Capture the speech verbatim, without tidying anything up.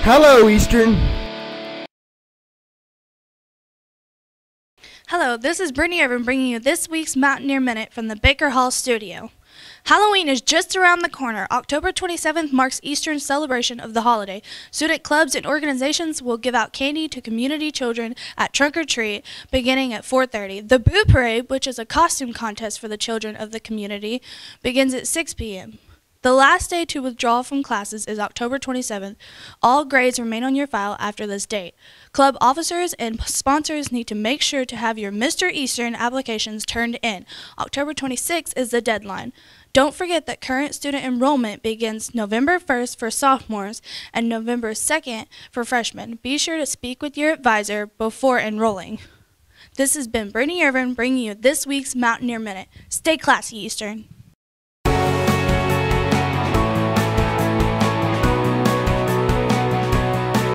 Hello, Eastern. Hello, this is Brittany Irvin bringing you this week's Mountaineer Minute from the Baker Hall studio. Halloween is just around the corner. October twenty-seventh marks Eastern's celebration of the holiday. Student clubs and organizations will give out candy to community children at Trunk or Treat beginning at four thirty. The Boo Parade, which is a costume contest for the children of the community, begins at six p m The last day to withdraw from classes is October twenty-seventh. All grades remain on your file after this date. Club officers and sponsors need to make sure to have your Mister Eastern applications turned in. October twenty-sixth is the deadline. Don't forget that current student enrollment begins November first for sophomores and November second for freshmen. Be sure to speak with your advisor before enrolling. This has been Brittany Irvin bringing you this week's Mountaineer Minute. Stay classy, Eastern.